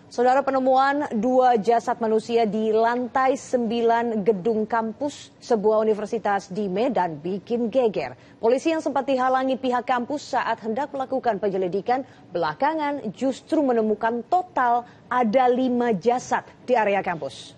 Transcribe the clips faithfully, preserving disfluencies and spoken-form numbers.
Saudara, penemuan dua jasad manusia di lantai sembilan gedung kampus sebuah universitas di Medan bikin geger. Polisi yang sempat dihalangi pihak kampus saat hendak melakukan penyelidikan belakangan justru menemukan total ada lima jasad di area kampus.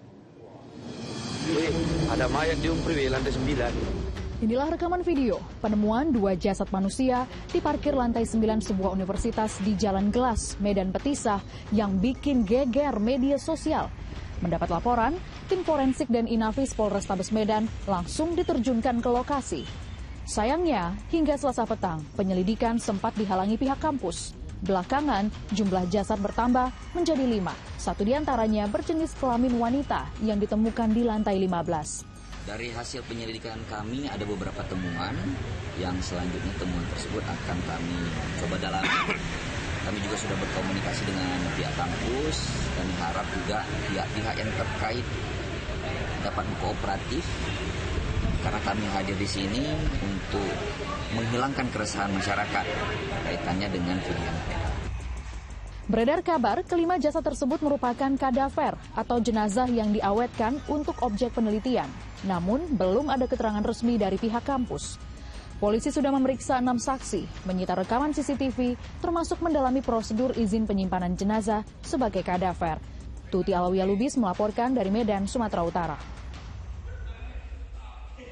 Wih, ada mayat di Umpri, lantai sembilan. Inilah rekaman video penemuan dua jasad manusia di parkir lantai sembilan sebuah universitas di Jalan Gelas, Medan Petisah yang bikin geger media sosial. Mendapat laporan, tim forensik dan Inafis Polrestabes Medan langsung diterjunkan ke lokasi. Sayangnya, hingga Selasa petang, penyelidikan sempat dihalangi pihak kampus. Belakangan, jumlah jasad bertambah menjadi lima. Satu diantaranya berjenis kelamin wanita yang ditemukan di lantai lima belas. Dari hasil penyelidikan kami ada beberapa temuan yang selanjutnya temuan tersebut akan kami coba dalami. Kami juga sudah berkomunikasi dengan pihak kampus dan harap juga pihak-pihak yang terkait dapat berkooperatif karena kami hadir di sini untuk menghilangkan keresahan masyarakat kaitannya dengan video. Beredar kabar kelima jasad tersebut merupakan kadaver atau jenazah yang diawetkan untuk objek penelitian. Namun belum ada keterangan resmi dari pihak kampus. Polisi sudah memeriksa enam saksi, menyita rekaman C C T V, termasuk mendalami prosedur izin penyimpanan jenazah sebagai kadaver. Tuti Alawiyah Lubis melaporkan dari Medan, Sumatera Utara.